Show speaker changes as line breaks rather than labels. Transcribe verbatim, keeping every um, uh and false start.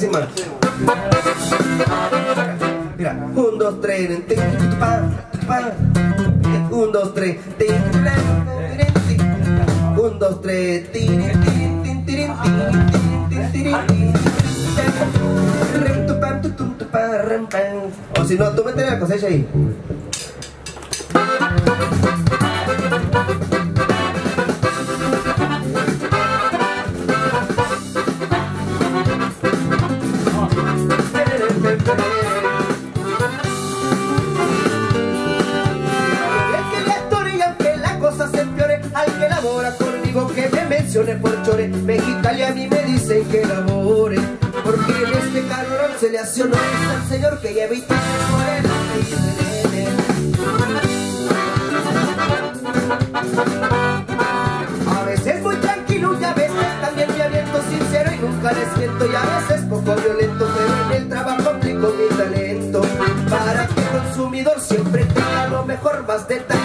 dicen mal. Mira, un, dos, tres, un, dos, tres, un, dos, tres, o si no, tú métele la cosecha ahí. Que me mencione por chore, Mexicali a mí me dicen que labore, porque en este calor se le hace honor al señor que lleva y tiene moreno. A veces muy tranquilo y a veces también me aviento sincero y nunca les miento, y a veces poco violento, pero en el trabajo aplico mi talento para que el consumidor siempre tenga lo mejor, más detalle.